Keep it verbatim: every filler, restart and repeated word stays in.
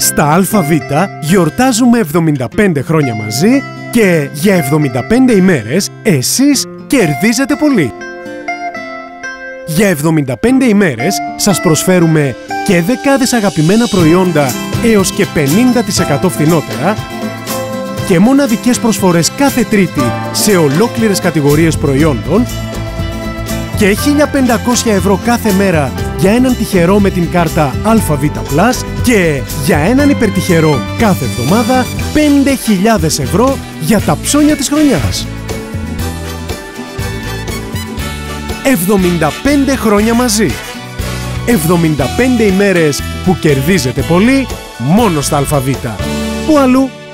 Στα ΑΒ γιορτάζουμε εβδομήντα πέντε χρόνια μαζί και για εβδομήντα πέντε ημέρες εσείς κερδίζετε πολύ. Για εβδομήντα πέντε ημέρες σας προσφέρουμε και δεκάδες αγαπημένα προϊόντα έως και πενήντα τοις εκατό φθηνότερα και μοναδικές προσφορές κάθε Τρίτη σε ολόκληρες κατηγορίες προϊόντων και χίλια πεντακόσια ευρώ κάθε μέρα για έναν τυχερό με την κάρτα ΑΒ Plus και για έναν υπερτυχερό κάθε εβδομάδα πέντε χιλιάδες ευρώ για τα ψώνια της χρονιάς. εβδομήντα πέντε χρόνια μαζί. εβδομήντα πέντε ημέρες που κερδίζετε πολύ μόνο στα ΑΒ. Πού αλλού?